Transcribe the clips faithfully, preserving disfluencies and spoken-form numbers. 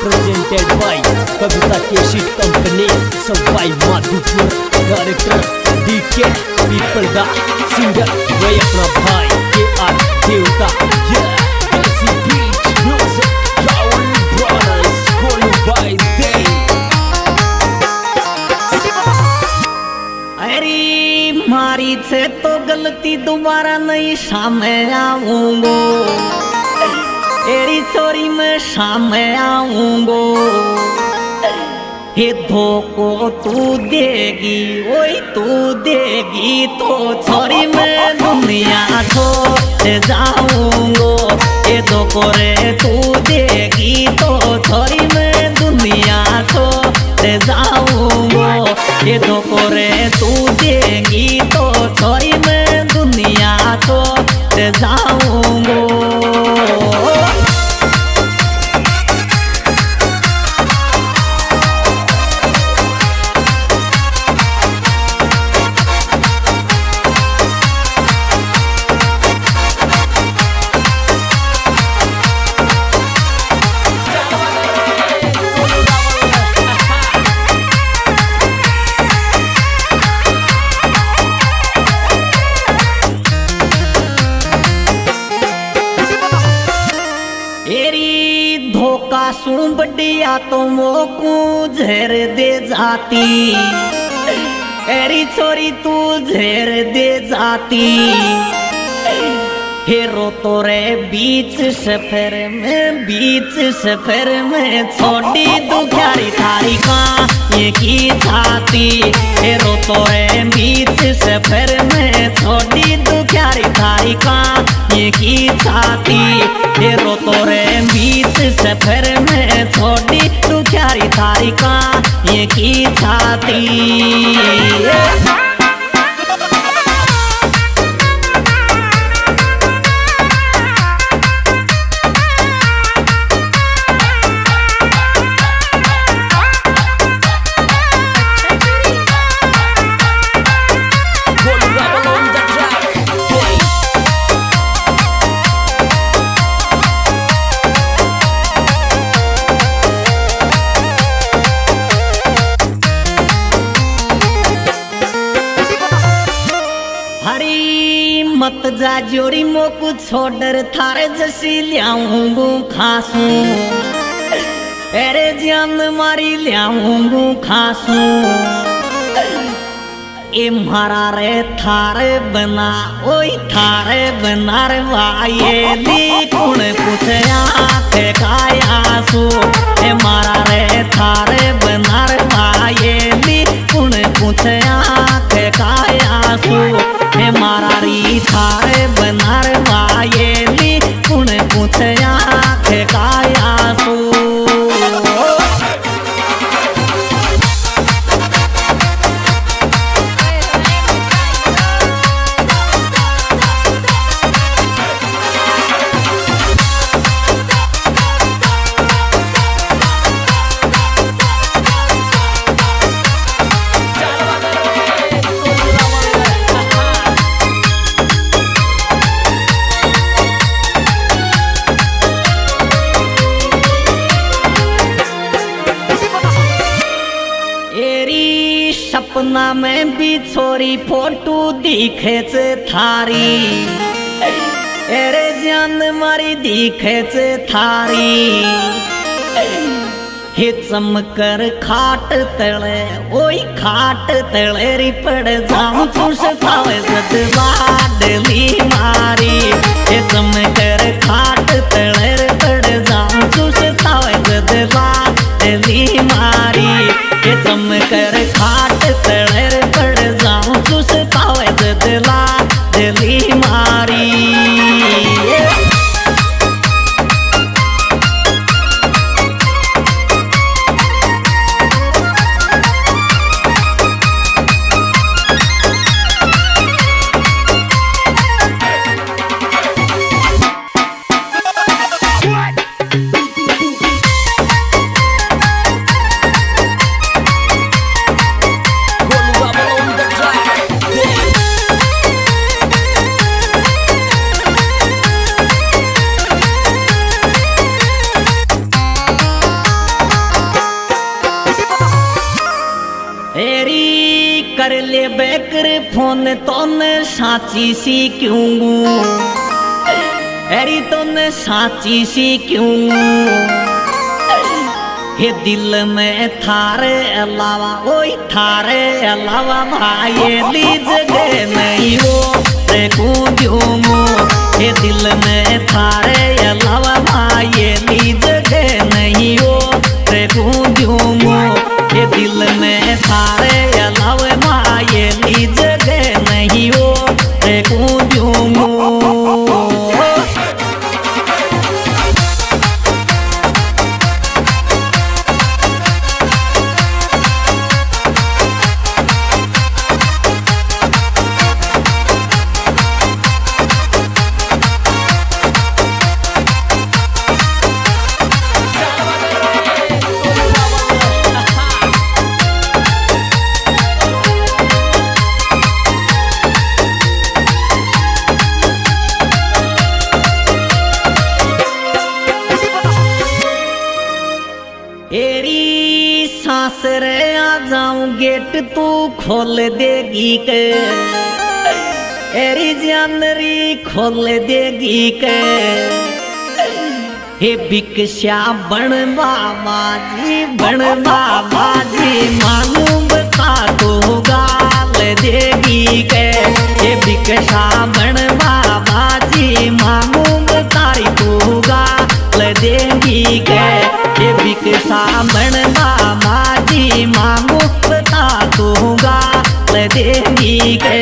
presented by Kavita Keshit Company, so by Madhupur, director D K People da singer Ray अपना भाई K R Devta, yeah, Desi Beach Music, Cowley Brothers, calling by day. अरे मारी से तो गलती दोबारा नहीं सामने आऊंगो, एरी चोरी में सामने आऊंगो। हे धोखो तू देगी, ओए तू देगी तो छोरी में दुनिया छोड़ जाऊंगो। हे धोखो रे तू देगी तो छोरी में दुनिया छोड़ जाऊंगो। हे धोखो रे तू देगी तो छोरी में दुनिया छोड़ जाऊंगो। धोखा सू बढ़िया तो मोकू झेर दे जाती, एरी छोरी तू झेर दे जाती। हेरो तो रे बीच सफर में, बीच सफर में छोड़ी दुखियारी थारी का ये की छाती। हेरो तो रे बीच सफर में छोड़ी दुखियारी थारी का ये की छाती। हेरो तो रे बीच सफर में छोड़ी दुखियारी थारी का ये की छाती। मत जा जोड़ी मोकू छोड़र थारे जसी लियाऊंगू खासू, अरे जान मारी लियाऊंगू खासू। ए मारा रे थारे बना, ओई थारे बना रे वाये ली कुण पूछया थे कायासू। ए मारा रे थारे बना रे वाये ली कुण पूछया थे कायासू। ए मारा री थारे बनार वायेली कुण पूछया थे कायासू। सपना में भी छोरी फोटो दिखे चे थारी, अरे जान मारी दिखे चे थारी। हे चमकर खाट तले, ओई खाट तले री पड़ जाऊं चूस पावे जद लाडली मारी। हे चमकर खाट तले रे पड़ जाऊं चूस पावे जद लाडली मारी। हे चमकर खाट तले रे पड़ जाऊं चूस पावे जद लाडली मारी। फोन तोने साची सी क्यों एरी तोने साची सी क्यों हे दिल में थारे अलावा ओई थारे अलावा भाई ली जगह नहीं हो देखो क्यों हे दिल में थारे अलावा भाई ली जगह नहीं हो देखो क्यों हे दिल में थारे अलावा भाई ली जगह नहीं हो देखो क्यों एरी सांस रे आ जाऊं गेट तू खोल देगी के एरी जानरी खोल देगी के हे भिक्षा बन बाबा जी बन बाबा जी मांगू बता तो गाल देगी के हे भिक्षा बन बाबा जी मांगू बतारी तो गाल देगी के ये भिक्षा बन बाबा जी मांगू बता दूंगा ले देंगी के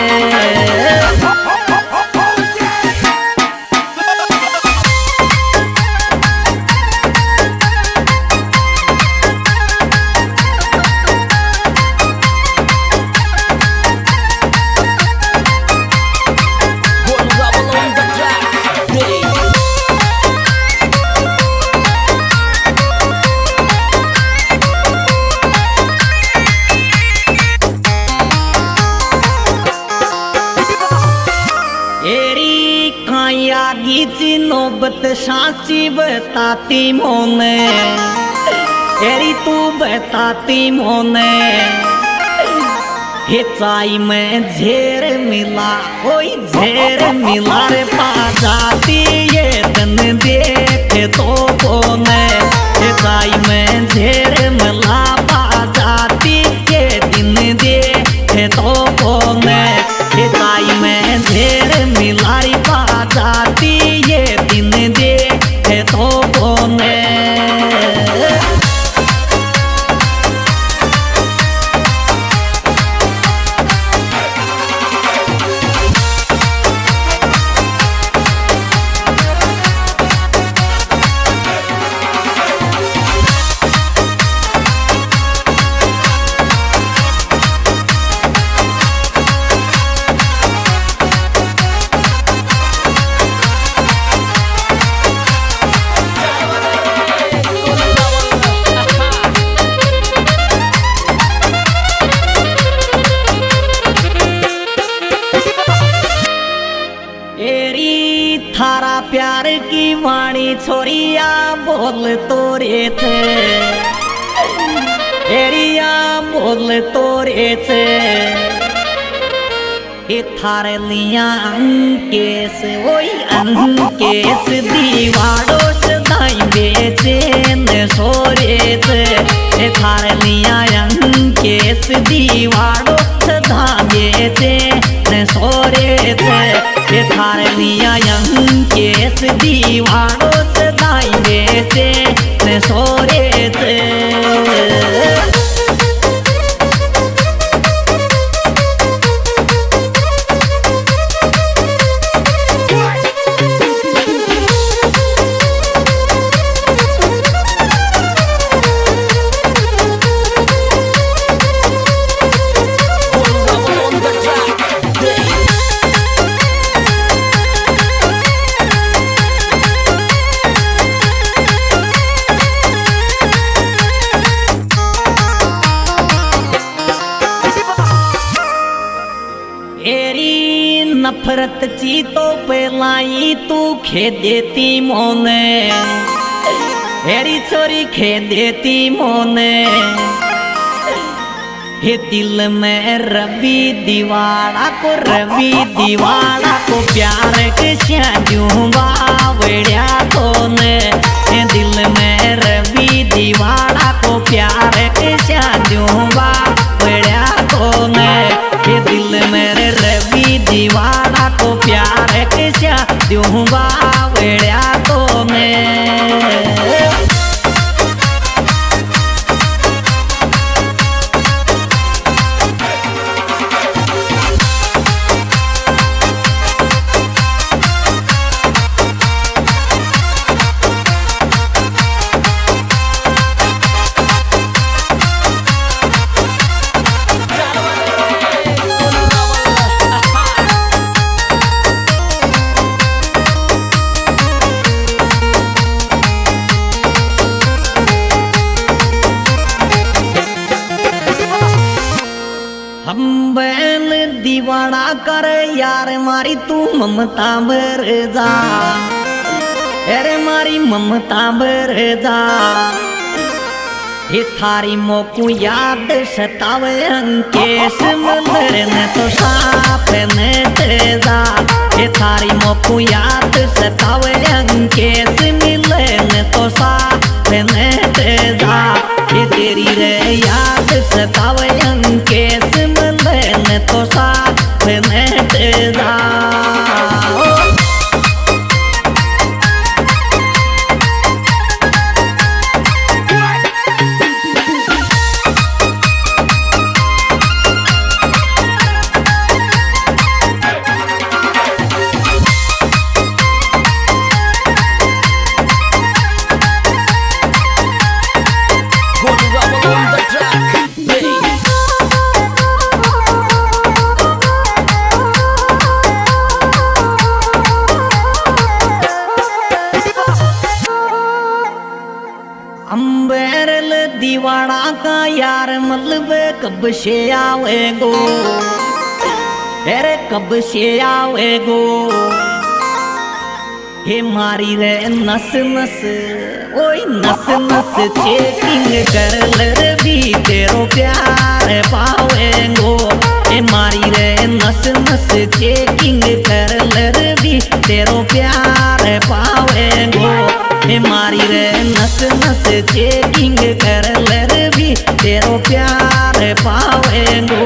गीची नौबत साची बताती मोने एरी तू बताती मोने हे चाई में झेर मिला ओई झेर मिला रे पा जाती ये तन देखे तो कोने हे चाई में झेर मिला पा जाती ये दिन देखे तो कोने हे चाई में झेर मिला रे पा जाती ये दिन देखे तो कोने थारा प्यार की वाणी छोरिया बोल तोरे थे एरिया बोल तोरे थे ये थारे लिया अंकेस ओई अंकेस दीवारों से दाई बेचे न सोरे थे ये थारे लिया अंकेस दीवारों से दाई बेचे न सोरे थे ये थारे लिया अंकेस दीवारों से दाई बेचे न सोरे थे नफरत ची तो पेलाई तू खे देती मोने हेरी छोरी खे देती मोने हे दिल में रवि दीवाड़ा को रवि दीवाड़ा को प्यार के शादियों बावड़िया तो ने हे दिल में रवि दीवाड़ा को प्यार के शादियों बावड़िया तो ने हे दिल में रवि दीवाड़ा को प्यार के शादियों बावड़िया तो ने हम बैल दीवाना कर यार मारी तू ममता भर जा अरे मारी ममता भर जा हे थारी मोकू याद सतावे अंकेश मंदिर ने तो साफ ने जा हे थारी मोकू याद सतावे अंकेश मिले ने तो साफ ने जा हे तेरी रे याद सतावे अंकेश मिले तो साथ में तेरा अम्बेरल दीवाना का यार मतलब कब से आवेगो अरे कब से आवेगो हे मारी रे नस नस ओए नस नस चेकिंग कर ले भी तेरो प्यार पावेगो हे मारी रे नस नस चेकिंग कर ले भी तेरो प्यार पावेगो हे मारी रे नस नस चेकिंग कर ले भी तेरो प्यार पावेंगो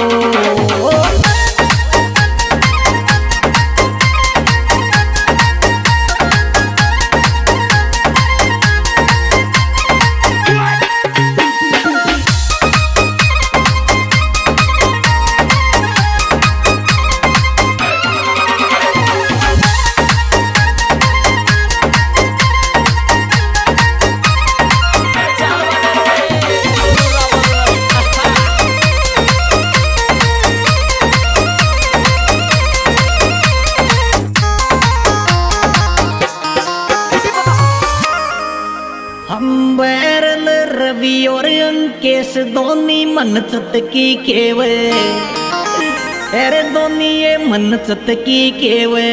हम बैरल रवि और अंकेश दोनी मन चत की केवे अरे दोनी ये मन चत की केवे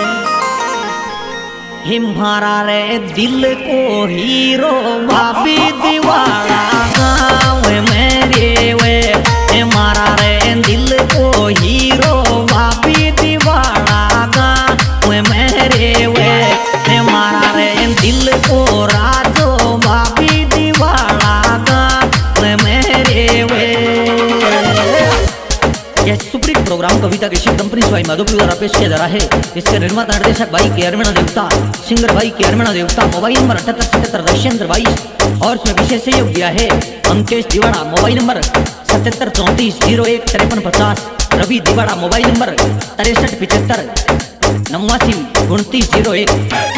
हिमारा रे दिल को हीरो भाभी दीवाना गाँव मेरे वे हिमारा रे दिल को हीरो भाभी दीवाना गाँव मेरे वे हिमारा रे दिल को राजो भाभी दीवाना गाँव मेरे वे। यह सुप्रीम प्रोग्राम कविता के शिव कंपनी स्वाई माधोपुर द्वारा पेश किया जा रहा है। इसके निर्माता निर्देशक भाई के अरमेणा देवता, सिंगर भाई के अरमेणा देवता। मोबाइल नंबर अठहत्तर सतहत्तर दशेंद्र बाईस और इसमें विशेष सहयोग दिया है अंकेश दीवाड़ा। मोबाइल नंबर सतहत्तर चौंतीस जीरो एक तिरपन पचास। रवि दीवाड़ा मोबाइल नंबर तिरसठ पिछहत्तर नवासी उनतीस जीरो एक।